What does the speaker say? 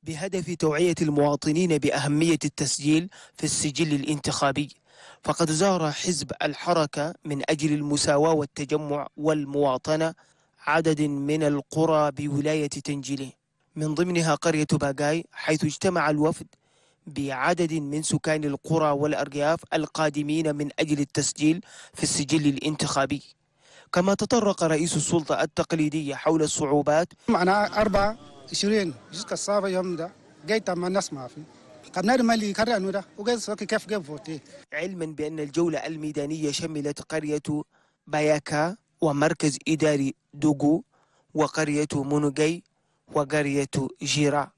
بهدف توعية المواطنين بأهمية التسجيل في السجل الانتخابي. فقد زار حزب الحركة من أجل المساواة والتجمع والمواطنة عدد من القرى بولاية تنجيلي، من ضمنها قرية باقاي، حيث اجتمع الوفد بعدد من سكان القرى والأرياف القادمين من أجل التسجيل في السجل الانتخابي. كما تطرق رئيس السلطة التقليدية حول الصعوبات. معنا 24 جزء الصعب يوم ده جيت ما الناس ما في قنار مالي كرانو ده وجاي سوكي كيف جاب فوتي. علما بأن الجولة الميدانية شملت قرية باياكا ومركز إداري دوغو وقرية مونوغي وقرية جيرا.